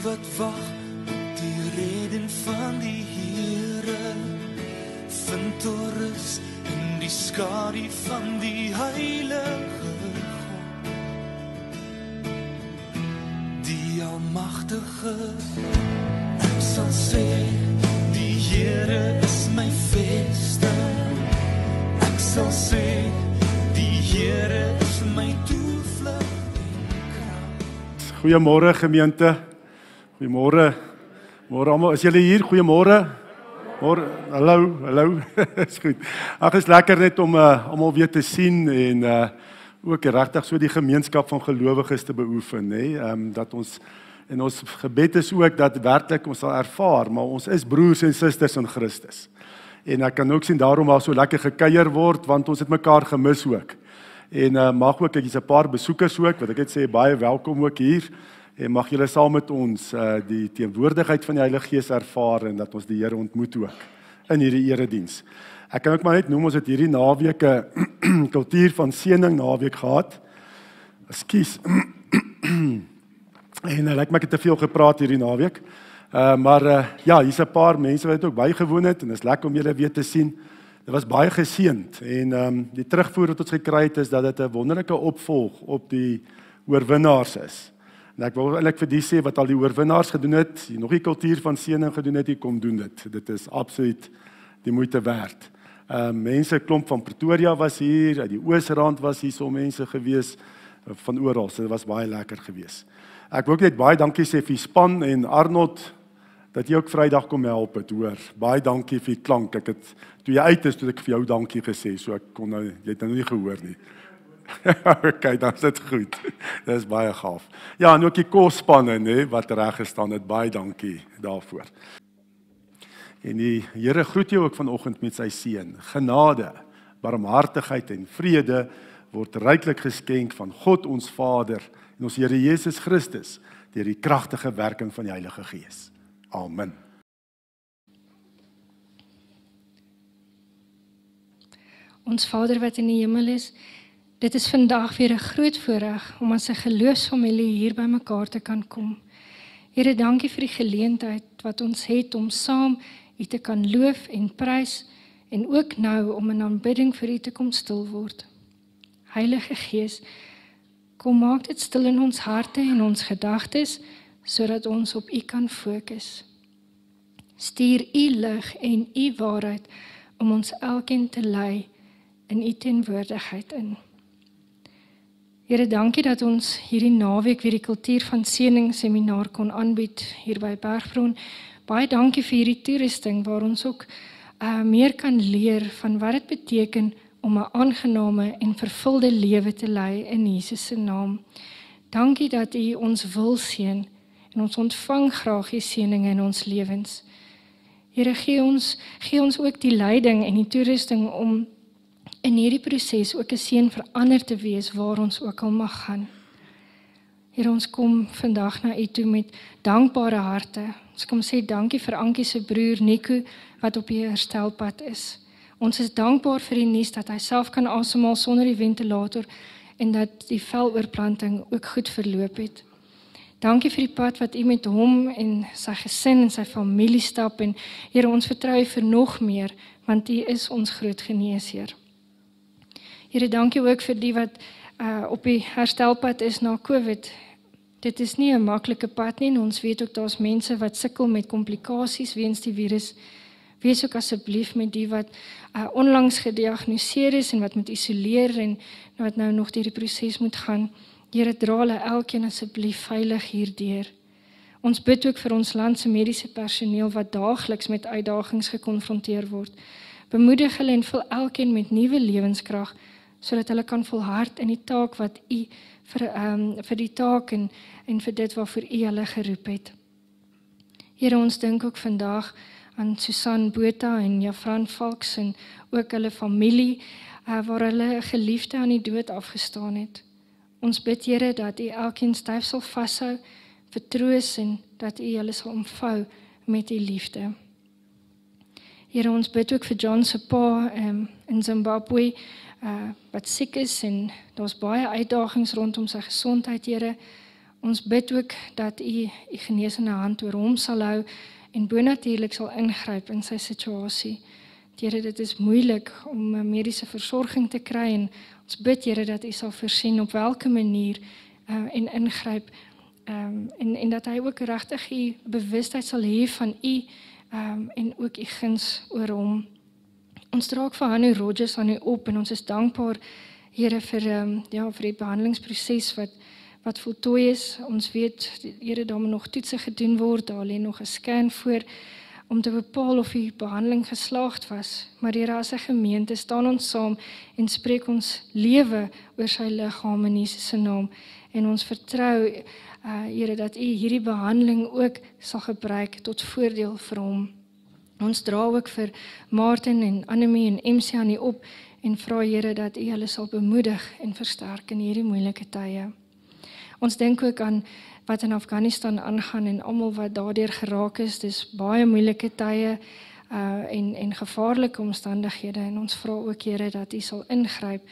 wat wag op die reden van die Here, vind rus in die skadu van die Heilige God, die Almagtige. Ek sal sê, die Here is my vesting. Ek sal sê, die Here is my toevlug en krag. Goeiemôre gemeente. Goeiemôre. Môre almal, is julle hier? Goeiemôre. Môre. Hallo. Is goed. Ag, is lekker net om almal weer te sien en ook regtig so die gemeenskap van gelowiges te beoefen, nê? Dat ons en ons gebed is ook dat werklik ons sal ervaar, maar ons is broers en susters in Christus. En ek kan ook sien daarom al so lekker gekuier word, want ons het mekaar gemis ook. En mag ook, ek is 'n paar besoekers ook, wat ek net sê, baie welkom ook hier. En mag julle saam met ons die teenwoordigheid van die Heilige Gees ervaar en dat ons die Here ontmoet ook in hierdie erediens. Ek kan ook maar net noem, ons het hierdie naweek 'n kultuur van seëning naweek gehad. Ekskuus. En lyk my ek het te veel gepraat hierdie naweek. Maar ja, hier's 'n paar mense wat ook bygewoon het en dit is lekker om julle weer te sien. Dit was baie geseënd en die terugvoer wat ons gekry het is dat dit 'n wonderlike opvolg op die oorwinnaars is. En ek wil eintlik vir die sê wat al die oorwinnaars gedoen het, die nog die kultuur van seëning gedoen het, kom doen dit. Dit is absoluut die moeite werd. Mense klomp van Pretoria was hier, uit die Oosrand was hier so mense gewees van oral. So dit was baie lekker gewees. Ek wil ook net baie dankie sê vir die span en Arnold dat jy ook Vrydag kom help het, hoor. Baie dankie vir die klank. Ek het toe jy uit is, toe ek vir jou dankie gesê, so ek kon nou, jy het nou nie gehoor nie. Okay, dan is dit goed. Dit is baie gaaf. Ja, en ook die kosspanne, nê, wat reg gestaan het. Baie dankie daarvoor. En die Here groet jou ook vanoggend met sy seën. Genade, barmhartigheid en vrede word ryklik geskenk van God ons Vader en ons Here Jesus Christus deur die kragtige werking van die Heilige Gees. Amen. Ons Vader wat in die hemel is, dit is vandag weer 'n groot voorreg om as 'n geloofsfamilie hier by mekaar te kan kom. Here, dankie vir die geleentheid wat ons het om saam U te kan loof en prys en ook nou om in aanbidding vir U te kom stil word. Heilige Gees, kom maak dit stil in ons harte en ons gedagtes, sodat ons op U kan fokus. Stuur U lig en U waarheid om ons elkeen te lei in U teenwoordigheid in. Here, dankie dat ons hierdie naweek weer die kultuur van seëning seminar kon aanbied hier by Bergbron. Baie dankie vir hierdie toerusting waar ons ook meer kan leer van wat dit beteken om 'n aangename en vervulde lewe te lei in Jesus se naam. Dankie dat U ons wil seën en ons ontvang graag U seëninge in ons lewens. Here, gee ons ook die leiding en die toerusting om in hierdie proses ook 'n seën vir ander te wees waar ons ook al mag gaan. Here, ons kom vandag na U toe met dankbare harte. Ons kom sê dankie vir Ankie se broer Nico wat op die herstelpad is. Ons is dankbaar vir die nuus dat hy self kan asemhaal sonder die ventilator en dat die veloorplanting ook goed verloop het. Dankie vir die pad wat U met hom en sy gesin en sy familie stap en Here, ons vertrou U vir nog meer, want U is ons groot geneesheer. Here, dankie ook vir die wat op die herstelpad is na COVID. Dit is nie 'n maklike pad nie en ons weet ook daar's mense wat sukkel met komplikasies weens die virus. Wees ook asseblief met die wat onlangs gediagnoseer is en wat moet isoleer en wat nou nog deur die proses moet gaan. Here, dra hulle elkeen asseblief veilig hierdeur. Ons bid ook vir ons land se mediese personeel wat daagliks met uitdagings gekonfronteer word. Bemoedig hulle en vul elkeen met nuwe lewenskrag, sodat hulle kan volhard in die taak wat U vir die taak en vir dit waarvoor U hulle geroep het. Here, ons dink ook vandag aan Susan Botha en Jafran Valks en ook hulle familie, waar hulle 'n geliefde aan die dood afgestaan het. Ons bid, Here, dat U elkeen styf sal vashou, vertroos en dat U hulle sal omvou met U liefde. Here, ons bid ook vir John se pa in Zimbabwe, wat siek is en daar's baie uitdagings rondom sy gesondheid, Here. Ons bid ook dat U U genesende hand oor hom sal hou en bonatuurlik sal ingryp in sy situasie. Here, dit is moeilik om 'n mediese versorging te kry en ons bid, Here, dat U sal voorsien op watter manier en ingryp en dat hy ook regtig U bewustheid sal hê van U en ook U guns oor hom. Ons dra ook vir Hannu Rogers aan U op en ons is dankbaar, Here, vir die behandelingsproses wat voltooi is. Ons weet, Here, daar moet nog toetse gedoen word, daar lê nog 'n scan voor om te bepaal of die behandeling geslaagd was. Maar Here, as 'n gemeente staan ons saam en spreek ons lewe oor sy liggaam in Jesus se naam. En ons vertrou, Here, dat U hierdie behandeling ook sal gebruik tot voordeel vir hom. Ons dra ook vir Martin en Annemie en MC aan U op en vra, Here, dat U hulle sal bemoedig en versterk in hierdie moeilike tye. Ons dink ook aan wat in Afghanistan aangaan en almal wat daardeur geraak is. Dis baie moeilike tye en gevaarlike omstandighede en ons vra ook, Here, dat U sal ingryp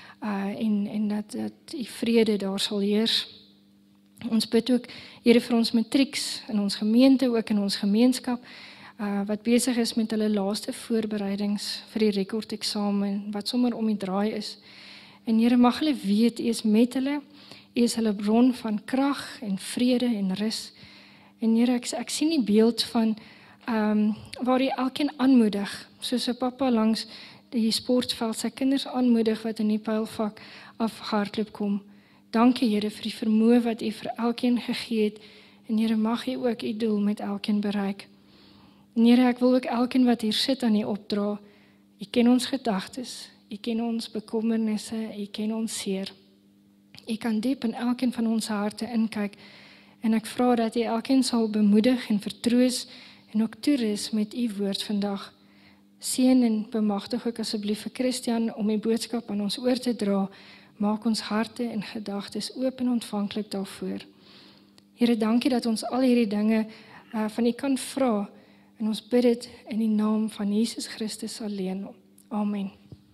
en dat U vrede daar sal heers. Ons bid ook, Here, vir ons matrieks in ons gemeente, ook in ons gemeenskap, wat besig is met hulle laaste voorbereidings vir die rekordeksamen, wat sommer om die draai is. En Here, mag hulle weet, U is met hulle, U is hulle bron van krag en vrede en rus. En Here, ek sien die beeld van waar U elkeen aanmoedig, soos 'n pappa langs die sportveld sy kinders aanmoedig wat in die pylvak afhardloop kom. Dankie, Here, vir die vermoë wat U vir elkeen gegee het. En Here, mag U ook U doel met elkeen bereik. En Here, ek wil ook elkeen wat hier sit aan U opdra. U ken ons gedagtes, U ken ons bekommernisse, U ken ons seer. U kan diep in elkeen van ons harte inkyk en ek vra dat U elkeen sal bemoedig en vertroos en ook toerus met U woord vandag. Seën en bemagtig ook asseblief vir Christian om die boodskap aan ons oor te dra. Maak ons harte en gedagtes oop en ontvanklik daarvoor. Here, dankie dat ons al hierdie dinge van U kan vra en ons bid dit in die naam van Jesus Christus alleen. Amen.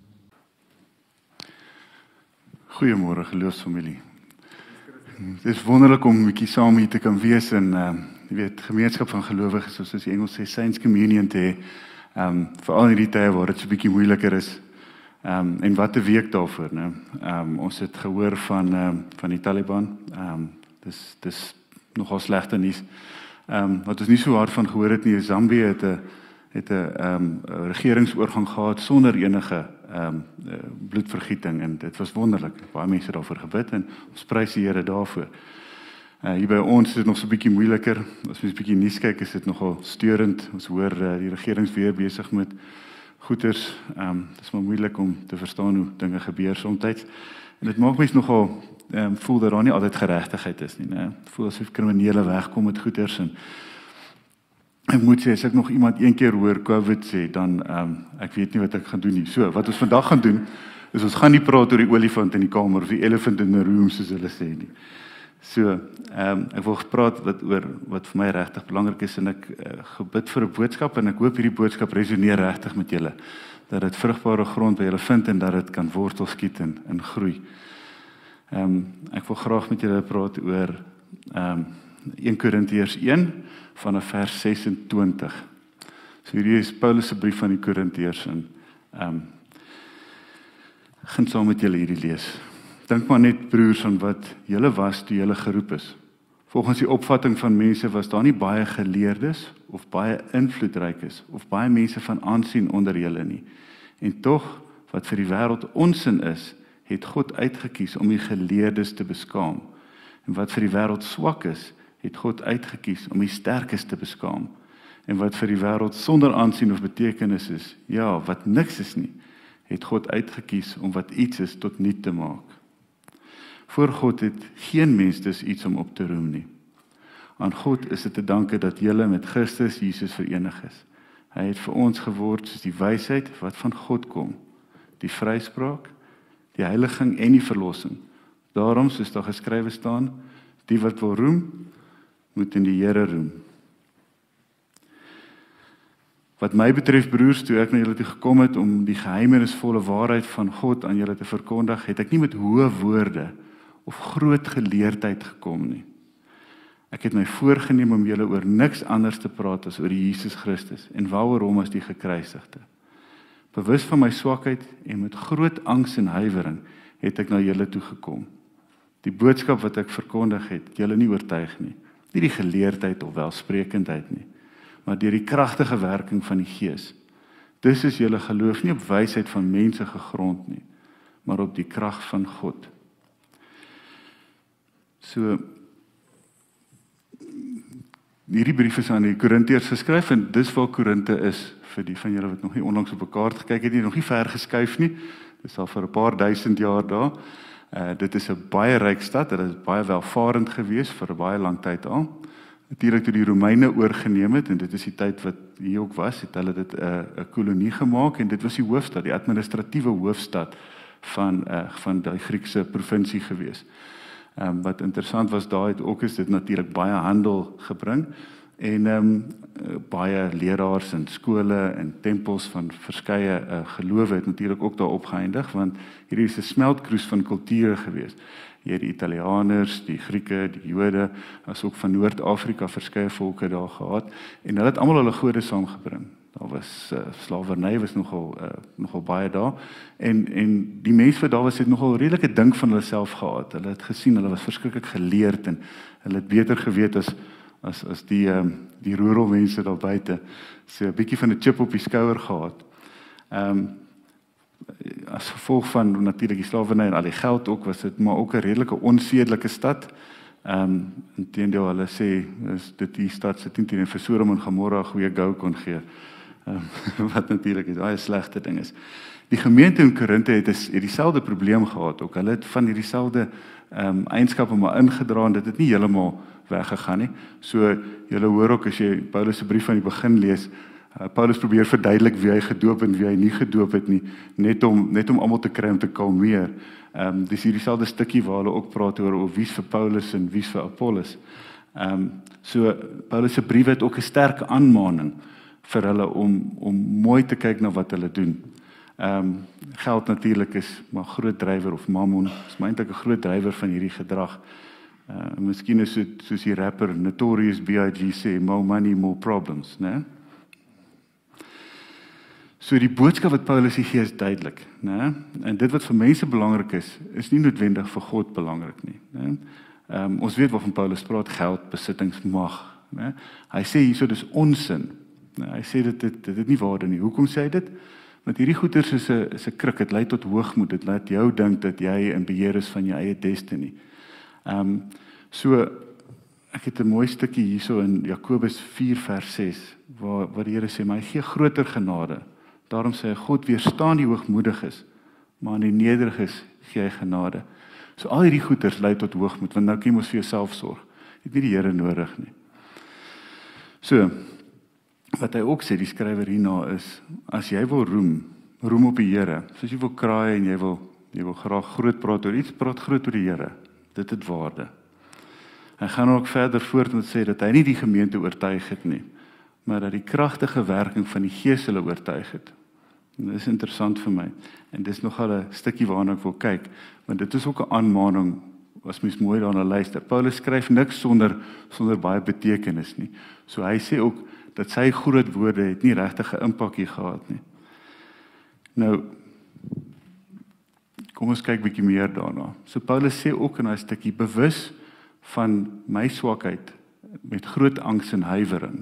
Goeiemôre geloofsfamilie. Het is wonderlik om 'n bietjie saam hier te kan wees en jy weet, gemeenskap van gelowiges, soos die Engels sê, Saints Communion te hê. Veral in hierdie tye waar dit so 'n bietjie moeiliker is. En wat 'n week daarvoor, né? Ons het gehoor van die Taliban. Dis nogal slegte nuus. Wat ons nie so hard van gehoor het nie, Zambië het 'n regeringsoorgang gehad sonder enige bloedvergieting en dit was wonderlik. Baie mense daarvoor gebid en ons prys die Here daarvoor. Hier by ons is dit nog so 'n bietjie moeiliker. As mens 'n bietjie nuus kyk, is dit nogal steurend. Ons hoor die regering weer besig met goeters. Dit is maar moeilik om te verstaan hoe dinge gebeur soms. En dit maak mens nogal voel dat daar nie altyd geregtigheid is nie, né? Voel asof kriminele wegkom met goeters en ek moet sê, as ek nog iemand een keer hoor COVID sê, dan ek weet nie wat ek gaan doen nie. So, wat ons vandag gaan doen, is ons gaan nie praat oor die olifant in die kamer of die elephant in the room, soos hulle sê nie. So, ek wil praat oor wat vir my regtig belangrik is en ek gebid vir 'n boodskap en ek hoop hierdie boodskap resoneer regtig met julle. Dat dit vrugbare grond by julle vind en dat dit kan wortel skiet en groei. Ek wil graag met julle praat oor 1 Korintiërs 1 vanaf vers 26. So hierdie is Paulus se brief aan die Korintiërs en gaan saam met julle hierdie lees. Dink maar net broers aan wat julle was toe julle geroep is. Volgens die opvatting van mense was daar nie baie geleerdes of baie invloedrykes of baie mense van aansien onder julle nie. En tog, wat vir die wêreld onsin is, het God uitgekies om die geleerdes te beskaam. En wat vir die wêreld swak is, het God uitgekies om die sterkes te beskaam. En wat vir die wêreld sonder aansien of betekenis is, ja, wat niks is nie, het God uitgekies om wat iets is tot niet te maak. Voor God het geen mens dus iets om op te roem nie. Aan God is dit te danke dat julle met Christus Jesus verenig is. Hy het vir ons geword soos die wysheid wat van God kom, die vryspraak, die heiliging en die verlossing. Daarom, soos daar geskrywe staan, die wat wil roem, moet in die Here roem. Wat my betref, broers, toe ek na julle toe gekom het om die geheimenisvolle waarheid van God aan julle te verkondig, het ek nie met hoë woorde of groot geleerdheid gekom nie. Ek het my voorgenem om julle oor niks anders te praat as oor die Jesus Christus en waaroor hom as die gekruisigde. Bewus van my swakheid en met groot angs en huiwering het ek na julle toe gekom. Die boodskap wat ek verkondig het julle nie oortuig nie, nie die geleerdheid of welsprekendheid nie, maar deur die kragtige werking van die Gees. Dis is julle geloof nie op wysheid van mense gegrond nie, maar op die krag van God. So, hierdie brief is aan die Korintiërs geskryf en dis waar Korinte is, vir die van julle wat nog nie onlangs op 'n kaart gekyk het nie, nog nie ver geskuif nie, dis al vir 'n paar duisend jaar daar. Dit is 'n baie ryk stad, dit is baie welvarend gewees vir 'n baie lang tyd al. Natuurlik toe die Romeine oorgeneem het, en dit is die tyd wat hier ook was, het hulle dit 'n kolonie gemaak, en dit was die hoofstad, die administratiewe hoofstad van die Griekse provinsie gewees. Wat interessant was daar het ook is dit natuurlik baie handel gebring, en baie leraars en skole en tempels van verskeie gelowe het natuurlik ook daar opgeëindig, want hierdie is 'n smeltkroes van kulture gewees. Jy het die Italianers, die Grieke, die Jode, as ook van Noord-Afrika verskeie volke daar gehad, en hulle het almal hulle gode saamgebring. Daar was slawerny was nogal baie daar, en die mense wat daar was het nogal redelike dink van hulle self gehad. Hulle het gesien, hulle was verskriklik geleerd, en hulle het beter geweet as die rural mense daar buite. So 'n bietjie van 'n chip op die skouer gehad. As gevolg van natuurlik die slawerny en al die geld ook, was dit maar ook 'n redelike onsedelike stad. Inteendeel, hulle sê dit die stad sit nie teen vir Sodom en Gomorra goeie gou kon gee. Wat natuurlik 'n baie slegte ding is. Die gemeente in Korinte het dieselfde probleem gehad ook. Hulle het van dieselfde eienskappe maar ingedra, en dit het nie heeltemal weggegaan nie. So julle hoor ook as jy Paulus se brief van die begin lees, Paulus probeer verduidelik wie hy gedoop en wie hy nie gedoop het nie, net om almal te kry om te kalmeer. Dis hier dieselfde stukkie waar hulle ook praat oor wie's vir Paulus en wie's vir Apollos. So Paulus se brief het ook 'n sterk aanmaning vir hulle om mooi te kyk na wat hulle doen. Geld natuurlik is maar groot drywer, of mammon, is maar eintlik 'n groot drywer van hierdie gedrag. Miskien is dit soos die rapper Notorious B.I.G. sê, more money, more problems, né? So die boodskap wat Paulus hier gee is duidelik, né? En dit wat vir mense belangrik is nie noodwendig vir God belangrik nie, né? Ons weet waarvan Paulus praat, geld, besittings, mag, né? Hy sê hierso dis onsin. Hy sê dit het nie waarde nie. Hoekom sê hy dit? Want hierdie goeders is 'n kruk, dit lei tot hoogmoed, dit laat jou dink dat jy in beheer is van jou eie destiny. So ek het 'n mooi stukkie hierso in Jakobus 4 vers 6 waar die Here sê, maar hy gee groter genade. Daarom sê hy, God weerstaan die hoogmoediges, maar aan die nederiges gee hy genade. So al hierdie goeders lei tot hoogmoed, want nou kan jy mos vir jouself sorg. Jy het nie die Here nodig nie. So wat hy ook sê, die skrywer hierna is, as jy wil roem op die Here. So as jy wil kraai en jy wil graag groot praat oor iets, praat groot oor die Here. Dit het waarde. Hy gaan ook verder voort met sê dat hy nie die gemeente oortuig het nie, maar dat die kragtige werking van die Gees hulle oortuig het. En dit is interessant vir my. En dis nogal 'n stukkie waarna ek wil kyk, want dit is ook 'n aanmaning as mens mooi daarna luister. Paulus skryf niks sonder baie betekenis nie. So hy sê ook dat sy groot woorde het nie regtig 'n impak hier gehad nie. Nou, kom ons kyk bietjie meer daarna. So Paulus sê ook in daai stukkie, bewus van my swakheid met groot angs en huiwering.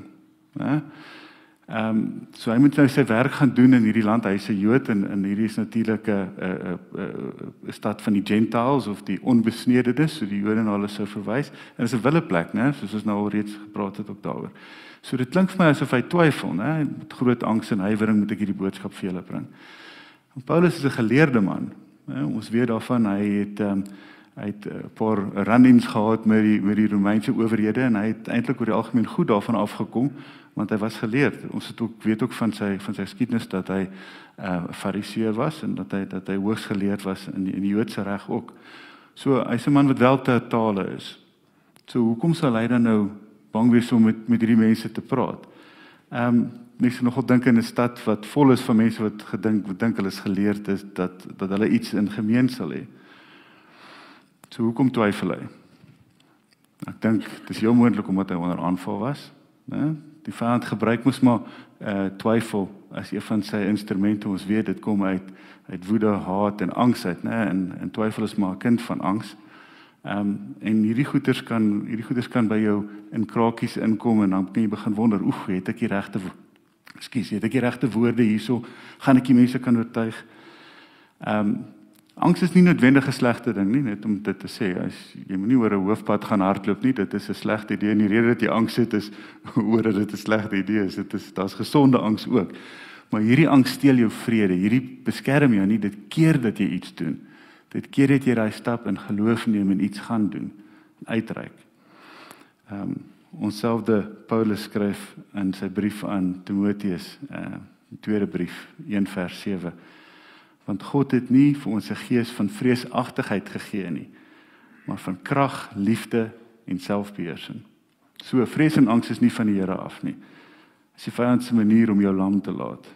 So hy moet nou sy werk gaan doen in hierdie land. Hy is 'n Jood en hierdie is natuurlik 'n stad van die Gentiles of die onbesnededes, so die Jode na hulle sou verwys. En dit is 'n wille plek, né, soos ons nou al reeds gepraat het ook daaroor. So dit klink vir my asof hy twyfel, né, met groot angs en huiwering moet ek hierdie boodskap vir julle bring. En Paulus is 'n geleerde man, né, ons weet daarvan, hy het 'n paar run-ins gehad met die Romeinse owerhede en hy het eintlik oor die algemeen goed daarvan afgekom, want hy was geleerd. Ons weet ook van sy geskiedenis dat hy fariseer was en dat hy hoogs geleerd was in die Joodse reg ook. So hy's 'n man wat wel te tale is. So hoekom sal hy dan nou bang wees om met hierdie mense te praat? Mense nogal dink in 'n stad wat vol is van mense wat dink hulle is geleerd is, dat hulle iets in gemeen sal hê. So hoekom twyfel hy? Ek dink dis heel moontlik omdat hy onder aanval was, né? Die vyand gebruik mos maar twyfel as een van sy instrumente. Ons weet dit kom uit woede, haat en angs uit, né? En twyfel is maar 'n kind van angs. En hierdie goeders kan by jou in krakies inkom en dan kan jy begin wonder, het ek die regte woorde hierso, gaan ek die mense kan oortuig? Angs is nie noodwendig 'n slegte ding nie, net om dit te sê. As jy moet nie oor 'n hoofpad gaan hardloop nie, dit is 'n slegte idee. En die rede dat jy angs het is oor dat dit 'n slegte idee is. Daar's gesonde angs ook. Maar hierdie angs steel jou vrede, hierdie beskerm jou nie, dit keer dat jy iets doen. Dit keer dat jy daai stap in geloof neem en iets gaan doen, uitreik. Onsselfde Paulus skryf in sy brief aan Timoteus, die tweede brief, 1 vers 7. Want God het nie vir ons 'n gees van vreesagtigheid gegee nie, maar van krag, liefde en selfbeheersing. So, vrees en angs is nie van die Here af nie. Dis die vyand se manier om jou lam te laat.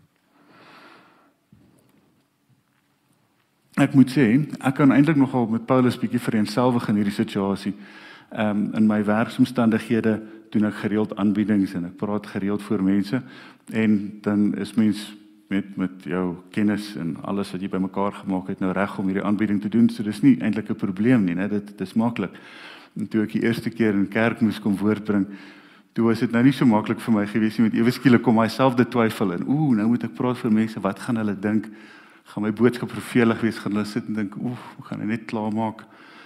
Ek moet sê, ek kan eintlik nogal met Paulus bietjie vereenselwig in hierdie situasie. In my werksomstandighede doen ek gereeld aanbiedings en ek praat gereeld voor mense en dan is mens met jou kennis en alles wat jy bymekaar gemaak het nou reg om hierdie aanbieding te doen, so dis nie eintlik 'n probleem nie, né? Dit is maklik. En toe ek die eerste keer in kerk moes kom woordbring, toe was dit nou nie so maklik vir my gewees nie, met ewe skielik kom myselfde twyfel in. Nou moet ek praat vir mense, wat gaan hulle dink? Gaan my boodskap vervelig wees? Gaan hulle sit en dink, hoe gaan hy net klaar maak?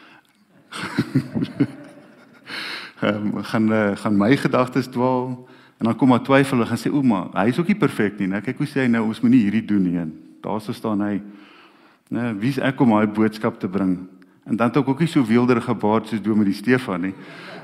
Gaan my gedagtes dwaal? En dan kom maar twyfel en gaan sê, maar hy is ook nie perfek nie, né? Kyk hoe sê hy nou, ons moet nie hierdie doen nie. En daar staan hy, né, wie is ek om hy boodskap te bring? En dan het ek ook nie so weelderige baard soos Dominee Stefan nie.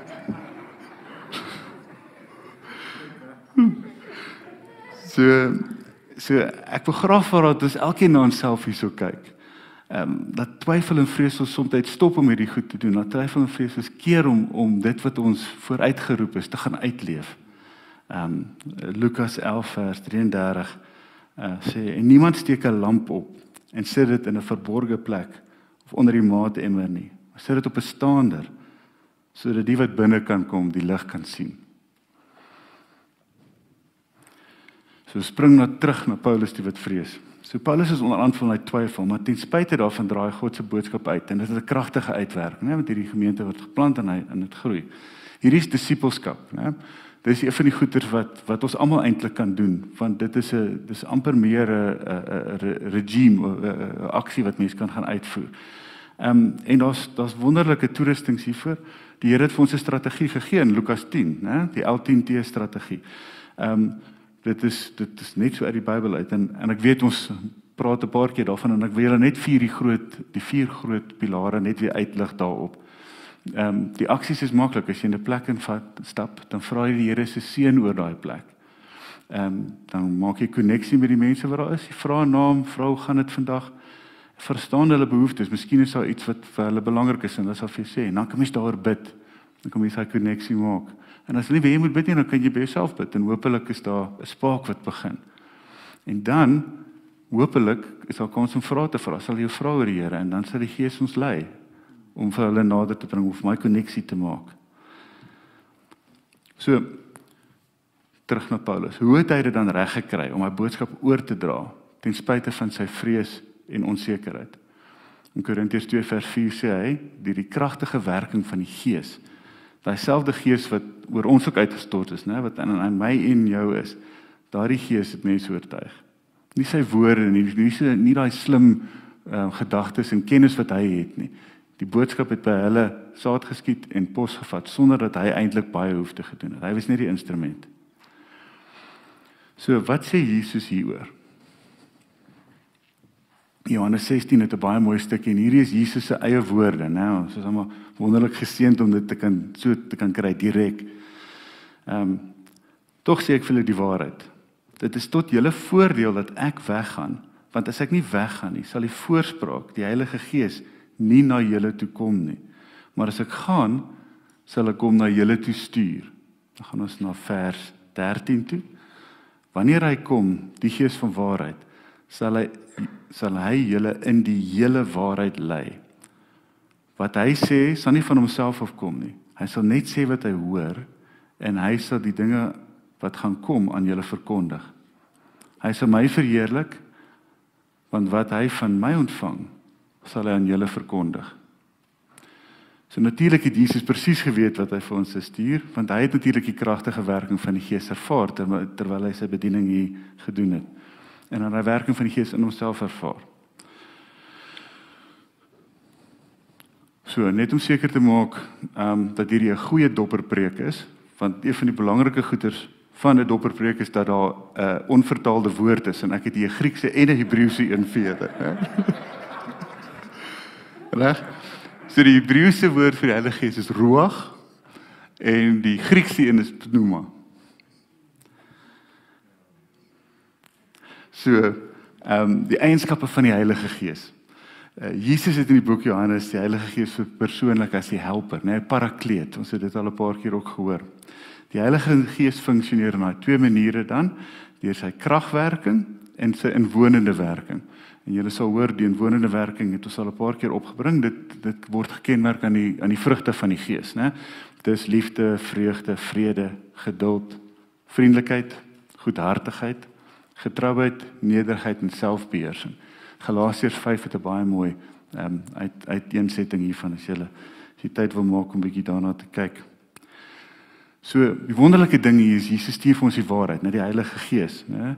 So ek wil graag vir dat ons elkeen na onsself hierso kyk. Dat twyfel en vrees ons soms stop om hierdie goed te doen. Dat twyfel en vrees ons keer om dit wat ons vooruitgeroep is te gaan uitleef. Lukas 11 vers 33 sê, en niemand steek 'n lamp op en sit dit in 'n verborge plek of onder die maatemmer nie. Maar sit dit op 'n staander sodat die wat binne kan kom die lig kan sien. So spring nou terug na Paulus die wat vrees. So Paulus is onder aanval van hy twyfel, maar ten spyte daarvan draai God se boodskap uit en dit is 'n kragtige uitwerking, né, want hierdie gemeente word geplant en dit groei. Hierdie is disippelskap, né? Dis een van die goeders wat ons almal eintlik kan doen, want dit is amper meer 'n regime, 'n aksie wat mense kan gaan uitvoer. En daar's wonderlike toerustings hiervoor. Die Here het vir ons 'n strategie gegee in Lukas 10, né? Die L10T strategie. Dit is net so uit die Bybel uit en ek weet ons praat 'n paar keer daarvan en ek wil julle net die vier groot pilare net weer uitlig daarop. Die aksies is maklik. As jy in 'n plek stap, dan vra jy die Here se seën oor daai plek. Dan maak jy koneksie met die mense wat daar is. Jy vra 'n naam, vra hoe gaan dit vandag? Verstaan hulle behoeftes. Miskien is daar iets wat vir hulle belangrik is en dis wat jy sê. En dan kan mens daar bid. Dan kan mens daai koneksie maak. En as jy nie weet jy moet bid nie, dan kan jy by jouself bid en hopelik is daar 'n spaak wat begin. En dan hopelik is daar kans om vrae te vra. Sal jy vra oor die Here en dan sal die Gees ons lei om vir hulle nader te bring, of my koneksie te maak. So, terug na Paulus. Hoe het hy dit dan reg gekry om hy boodskap oor te dra, ten spyte van sy vrees en onsekerheid? In Korintiërs 2 vers 4 sê hy, die kragtige werking van die Gees, daai selfde Gees wat oor ons ook uitgestort is, né, wat in my en jou is, daardie Gees het mense oortuig. Nie sy woorde nie daai slim gedagtes en kennis wat hy het nie. Die boodskap het by hulle saad geskiet en pos gevat, sonder dat hy eintlik baie hoef te gedoen het. Hy was net die instrument. So, wat sê Jesus hieroor? Johannes 16 het 'n baie mooi stukkie, en hierdie is Jesus se eie woorde, né? Ons is almal wonderlik geseënd om dit te kan kry direk. Tog sê ek vir julle die waarheid. Dit is tot julle voordeel dat ek weggaan, want as ek nie weggaan nie, sal die voorspraak, die Heilige Gees, nie na julle toe kom nie. Maar as ek gaan, sal ek hom na julle toe stuur. Dan gaan ons na vers 13 toe. Wanneer hy kom, die Gees van waarheid, sal hy julle in die hele waarheid lei. Wat hy sê, sal nie van homself afkom nie. Hy sal net sê wat hy hoor, en hy sal die dinge wat gaan kom aan julle verkondig. Hy sal my verheerlik, want wat hy van my ontvang, sal hy aan julle verkondig. So natuurlik het Jesus presies geweet wat hy vir ons stuur, want hy het natuurlik die kragtige werking van die Gees ervaar, terwyl hy sy bediening hier gedoen het. En aan die werking van die Gees in homself ervaar. So, net om seker te maak dat hierdie 'n goeie dopperpreek is, want een van die belangrike goeders van 'n dopperpreek is dat daar 'n onvertaalde woord is, en ek het hier 'n Griekse en 'n Hebreëse een vir julle. Reg? So die Hebreëse woord vir die Heilige Gees is ruach, en die Griekse een is pneuma. So, die eienskappe van die Heilige Gees. Jesus het in die boek Johannes die Heilige Gees persoonlik as die helper, parakleet. Ons het dit al 'n paar keer ook gehoor. Die Heilige Gees funksioneer in daai twee maniere dan, deur sy kragwerking en sy inwonende werking. En julle sal hoor, die inwonende werking het ons al 'n paar keer opgebring. Dit word gekenmerk aan die vrugte van die Gees, né? Dis liefde, vreugde, vrede, geduld, vriendelikheid, goedhartigheid, getrouheid, nederigheid en selfbeheersing. Galasiërs 5 het 'n baie mooi uiteensetting hiervan, as jy tyd wil maak om 'n bietjie daarna te kyk. So, die wonderlike ding hier is, Jesus stuur vir ons die waarheid, die Heilige Gees, né?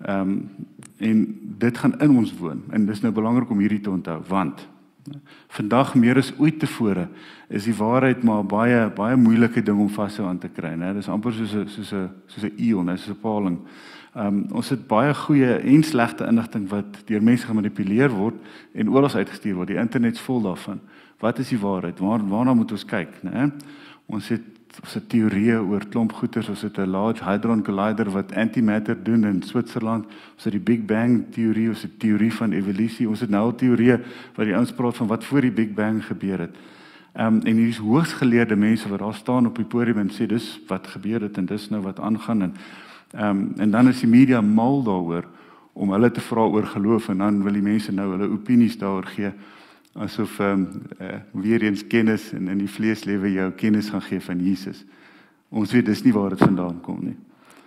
En dit gaan in ons woon, en dis nou belangrik om hierdie te onthou, want vandag meer as ooit tevore is die waarheid maar baie moeilike ding om vas aan te kry, né? Dis amper soos 'n eon, soos 'n paling. Ons het baie goeie en slegte inligting wat deur mense gemanipuleer word en oral uitgestuur word. Die internet's vol daarvan. Wat is die waarheid? Waarna moet ons kyk, né? Ons het teorieë oor klomp goeters. Ons het 'n Large Hadron Collider wat antimatter doen in Switserland. Ons het die Big Bang teorie, ons het teorie van evolusie. Ons het nou al teorieë wat die ouens praat van wat voor die Big Bang gebeur het. En hier is hoogsgeleerde mense wat daar staan op die podium en sê dis wat gebeur het en dis nou wat aangaan, en dan is die media mal daaroor om hulle te vra oor geloof, en dan wil die mense nou hulle opinies daaroor gee, asof weer eens kennis en in die vleeslewe jou kennis gaan gee van Jesus. Ons weet dis nie waar dit vandaan kom nie.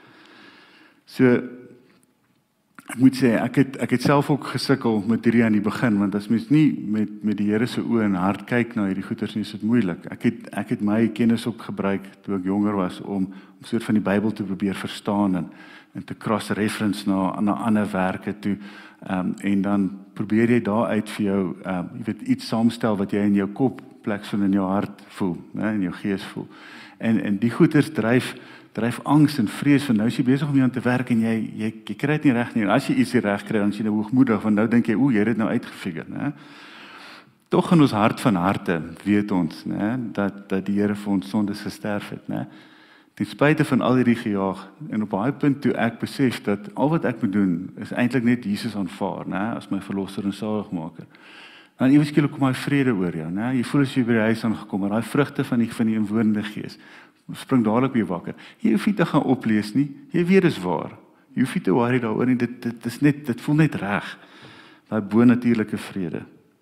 So, ek moet sê, ek het self ook gesukkel met hierdie aan die begin, want as mens nie met die Here se oë en hart kyk na hierdie goeters nie, is dit moeilik. Ek het my kennis ook gebruik toe ek jonger was om soort van die Bybel te probeer verstaan en te cross-reference na ander werke toe, en dan probeer jy daar uit vir jou iets saamstel wat jy in jou kop plek van in jou hart voel, in jou gees voel. En die goeters dryf angs en vrees, van nou is jy besig om aan te werk en jy kry dit nie reg nie. En as jy iets reg kry, dan is jy nou hoogmoedig, want nou dink jy, jy het dit nou uitgefigure, né? Tog in ons hart van harte weet ons, né, dat die Here vir ons sondes gesterf het, né? Ten spyte van al hierdie gejaag, en op daai punt toe ek besef dat al wat ek moet doen is eintlik net Jesus aanvaar, né, as my verlosser en saligmaker. Dan ewe skielik kom hy vrede oor jou, né? Jy voel as jy by die huis aangekom, maar daai vrugte van die inwonende Gees spring dadelik weer wakker. Jy hoef nie te gaan oplees nie. Jy weet dis waar. Jy hoef nie te worry daaroor nie. Dit voel net reg. Daai bonatuurlike vrede.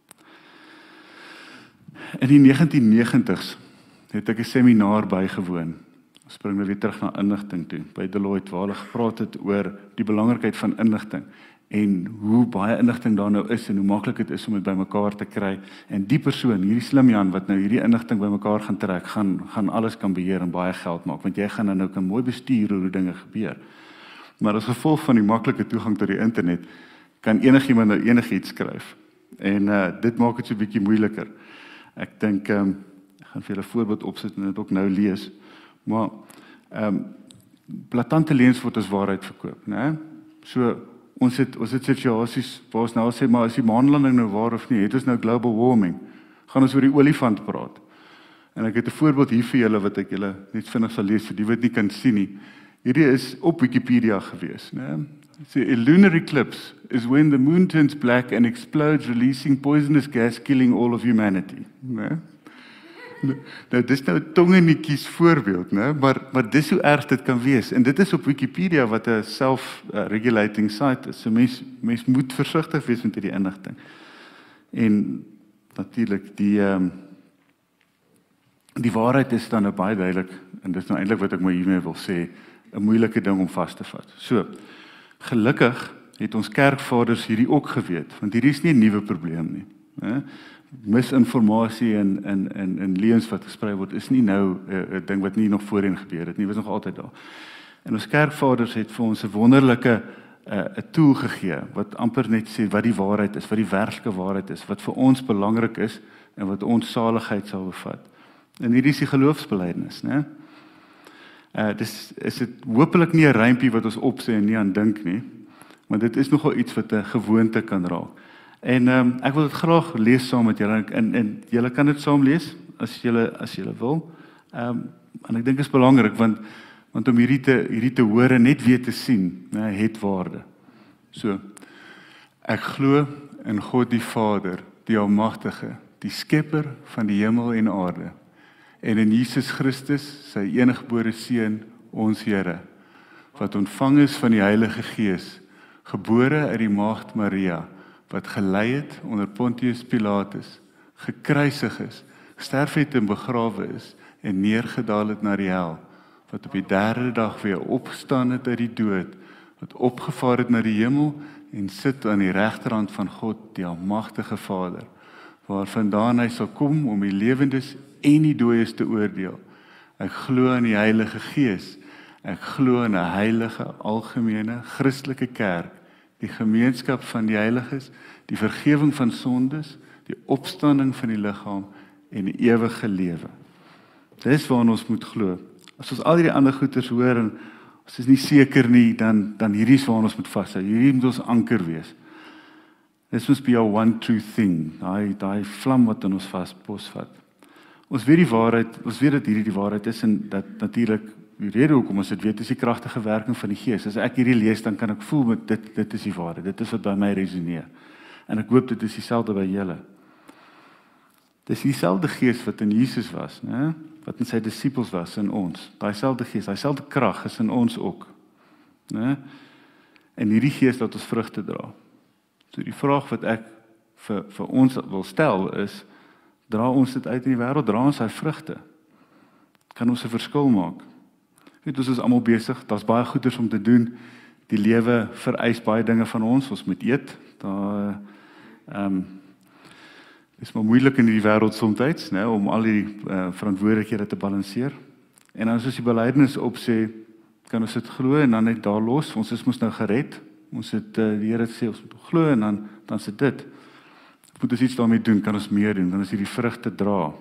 In die 1990s het ek 'n seminar bygewoon. Ons spring nou weer terug na inligting toe, by Deloitte, waar hulle gepraat het oor die belangrikheid van inligting en hoe baie inligting daar nou is en hoe maklik dit is om dit bymekaar te kry. En die persoon, hierdie slim Jan wat nou hierdie inligting bymekaar gaan trek, gaan alles kan beheer en baie geld maak, want jy gaan nou kan mooi bestuur hoe dinge gebeur. Maar as gevolg van die maklike toegang tot die internet, kan enigiemand nou enigiets skryf. En dit maak dit so 'n bietjie moeiliker. Ek dink, ek gaan vir julle 'n voorbeeld opsit en dit ook nou lees. Maar blaatante leuns word as waarheid verkoop, né? So ons het situasies waar ons nou sê, maar is die maanlanding nou waar of nie? Het ons nou global warming? Gaan ons oor die olifant praat? En ek het 'n voorbeeld hier vir julle wat ek julle net vinnig sal lees vir die wat nie kan sien nie. Hierdie is op Wikipedia gewees, né? So, a lunar eclipse is when the moon turns black and explodes, releasing poisonous gas, killing all of humanity, né? Nou, dis nou 'n tongenetjies voorbeeld, né? Maar dis hoe erg dit kan wees. En dit is op Wikipedia wat 'n self-regulating site is. So mens moet versigtig wees met hierdie inligting. En natuurlik Die waarheid is dan baie duidelik, en dit is nou eintlik wat ek maar hiermee wil sê, 'n moeilike ding om vas te vat. So, gelukkig het ons kerkvaders hierdie ook geweet, want hierdie is nie 'n nuwe probleem nie. Misinformasie en leuns wat gesprei word, is nie nou 'n ding wat nie nog voorheen gebeur het nie, was nog altyd daar. En ons kerkvaders het vir ons 'n wonderlike 'n tool gegee, wat amper net sê wat die waarheid is, wat die werklike waarheid is, wat vir ons belangrik is, en wat ons saligheid sal bevat. En hierdie is die geloofsbelijdenis, né? Dis is dit hopelik nie 'n rympie wat ons opsê en nie aan dink nie, maar dit is nogal iets wat 'n gewoonte kan raak. En ek wil dit graag lees saam met julle, en julle kan dit saam lees, as julle wil. En ek dink dit is belangrik, want om hierdie te hoor en net weer te sien, het waarde. So, ek glo in God die Vader, die Almagtige, die Skepper van die hemel en aarde, en in Jesus Christus, sy eniggebore Seun, ons Here, wat ontvang is van die Heilige Gees, gebore uit die maagd Maria, wat gelei het onder Pontius Pilatus, gekruisig is, gesterf het en begrawe is, en neergedaal het na die hel, wat op die 3de dag weer opgestaan het uit die dood, wat opgevaar het na die hemel, en sit aan die regterhand van God, die Almagtige Vader, waarvandaan hy sal kom om die lewendes en die dooies te oordeel. Ek glo in die Heilige Gees, ek glo in 'n heilige, algemene, Christelike kerk, die gemeenskap van die heiliges, die vergewing van sondes, die opstanding van die liggaam en die ewige lewe. Dis waaraan ons moet glo. As ons al die ander goeders hoor en as ons nie seker nie, dan hierdie is waaraan ons moet vashou. Hierdie moet ons anker wees. This must be our one true thing. Daai vlam wat in ons posvat. Ons weet die waarheid, ons weet dat hierdie die waarheid is, en dat natuurlik die rede hoekom ons dit weet is die kragtige werking van die Gees. As ek hierdie lees, dan kan ek voel met dit is die waarheid. Dit is wat by my resoneer. En ek hoop dit is dieselfde by julle. Dis dieselfde Gees wat in Jesus was, né? Wat in sy disippels was in ons. Daai selfde Gees, daai selfde krag is in ons ook, né? En hierdie Gees laat ons vrugte dra. So die vraag wat ek vir ons wil stel is, dra ons dit uit in die wêreld, dra ons sy vrugte? Kan ons 'n verskil maak? Weet, ons is almal besig, daar's baie goeders om te doen. Die lewe vereis baie dinge van ons moet eet. Is maar moeilik in die wêreld soms, né, om al die verantwoordelikhede te balanseer. En as ons die belydenis opsê, kan ons dit glo en dan net daar los. Ons is mos nou gered. Ons het die Here sê ons moet glo en dan sit dit. Moet ons iets daarmee doen, kan ons meer doen, dan is hierdie vrugte dra.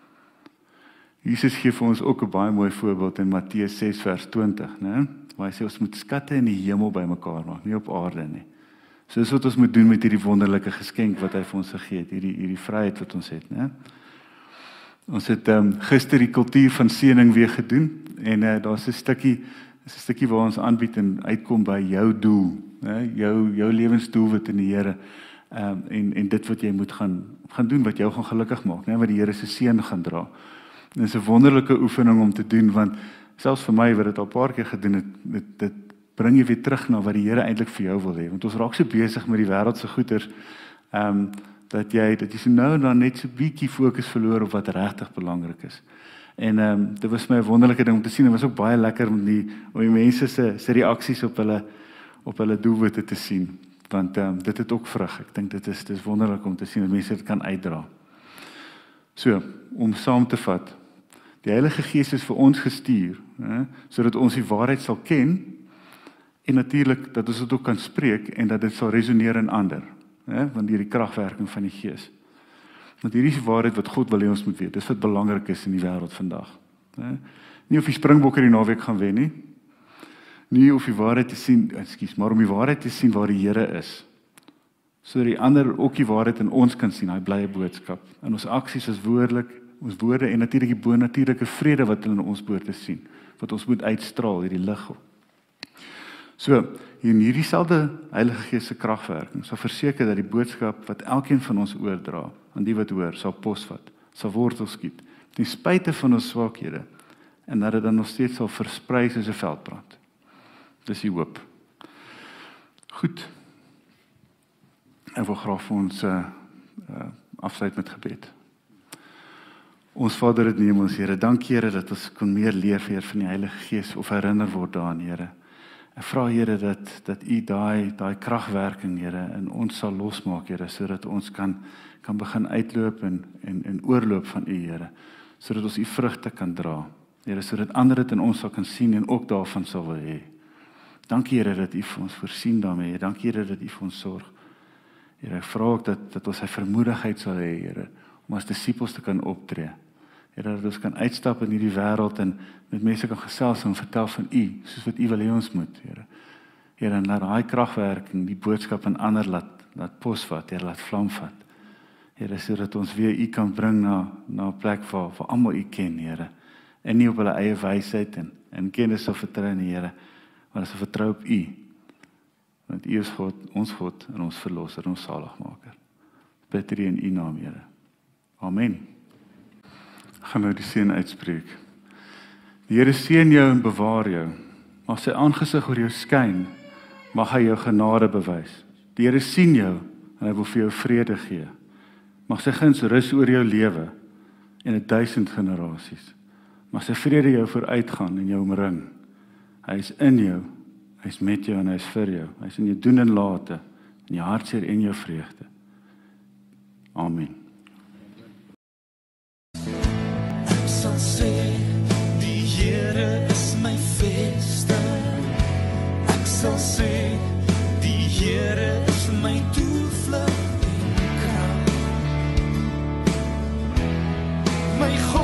Jesus gee vir ons ook 'n baie mooi voorbeeld in Matteus 6 vers 20, né? Waar hy sê ons moet skatte in die hemel bymekaar maak, nie op aarde nie. So dis wat ons moet doen met hierdie wonderlike geskenk wat hy vir ons gegee het, hierdie vryheid wat ons het, né? Ons het gister die kultuur van seëning weer gedoen en daar's 'n stukkie waar ons aanbied en uitkom by jou doel, né? Jou lewensdoelwit in die Here. En dit wat jy moet gaan doen, wat jou gaan gelukkig maak, né? Wat die Here se seën gaan dra. Dit is 'n wonderlike oefening om te doen, want selfs vir my wat dit al 'n paar keer gedoen het, dit bring jy weer terug na wat die Here eintlik vir jou wil hê. Want ons raak so besig met die wêreldse goeders, dat jy so nou en dan net so bietjie fokus verloor op wat regtig belangrik is. En dit was my 'n wonderlike ding om te sien. Dit was ook baie lekker om die mense se reaksies op hulle doelwitte te sien. Want dit het ook vrug. Ek dink dit is wonderlik om te sien dat mense dit kan uitdra. So, om saam te vat, die Heilige Gees is vir ons gestuur, sodat ons die waarheid sal ken, en natuurlik dat ons dit ook kan spreek, en dat dit sal resoneer in ander, want hierdie kragwerking van die Gees. Want hierdie is die waarheid wat God wil hê ons moet weet, dis wat belangrik is in die wêreld vandag. Nie of die Springbokke die naweek gaan wen nie, nie of die waarheid te sien, maar om die waarheid te sien waar die Here is, sodat die ander ook die waarheid in ons kan sien, hy blye boodskap. In ons aksies is ons woorde en natuurlik die bonatuurlike vrede wat hulle in ons behoort te sien, wat ons moet uitstraal, hierdie lig. So, in hierdie selfde Heilige Gees se kragwerking sal verseker dat die boodskap wat elkeen van ons oordra, aan die wat hoor, sal posvat, sal wortel skiet, ten spyte van ons swakhede, en dat dit dan nog steeds sal versprei soos 'n veldbrand. Dis die hoop. Goed. Ek wil graag vir ons afsluit met gebed. Ons Vader in die hemels, Here, dankie Here dat ons kon meer leer Heer van die Heilige Gees of herinner word daaraan, Here. Ek vra Here dat U daai kragwerking, Here, in ons sal losmaak, Here, sodat ons kan begin uitloop en oorloop van U, Here, sodat ons U vrugte kan dra. Here, sodat ander dit in ons sal kan sien en ook daarvan sal wil hê. Dankie Here dat U vir ons voorsien daarmee. Dankie Here dat U vir ons sorg. Here, ek vra ook dat ons sy vermoedigheid sal hê, Here, om as disippels te kan optree. Here, dat ons kan uitstap in hierdie wêreld en met mense kan gesels en vertel van U, soos wat U wil hê ons moet, Here. Here, en laat daai kragwerking, die boodskap aan ander laat posvat, Here, laat vlam vat. Here, sodat ons weer U kan bring na 'n plek waar almal U ken, Here. En nie op hulle eie wysheid en kennis of vertrou nie, Here, maar as 'n vertrou op U. Want U is God, ons God en ons verlosser, ons saligmaker. Bid hier in U naam, Here. Amen. Ek gaan nou die seën uitspreek. Die Here seën jou en bewaar jou. Mag sy aangesig oor jou skyn. Mag hy jou genade bewys. Die Here sien jou en hy wil vir jou vrede gee. Mag sy guns rus oor jou lewe en 1000 generasies. Mag sy vrede jou vooruitgaan en jou omring. Hy is in jou, hy is met jou en hy is vir jou. Hy is in jou doen en late, in jou hartseer en jou vreugde. Amen. Ek sal sê, die Here is my vesting. Ek sal sê, die Here is my toevlug en krag. My God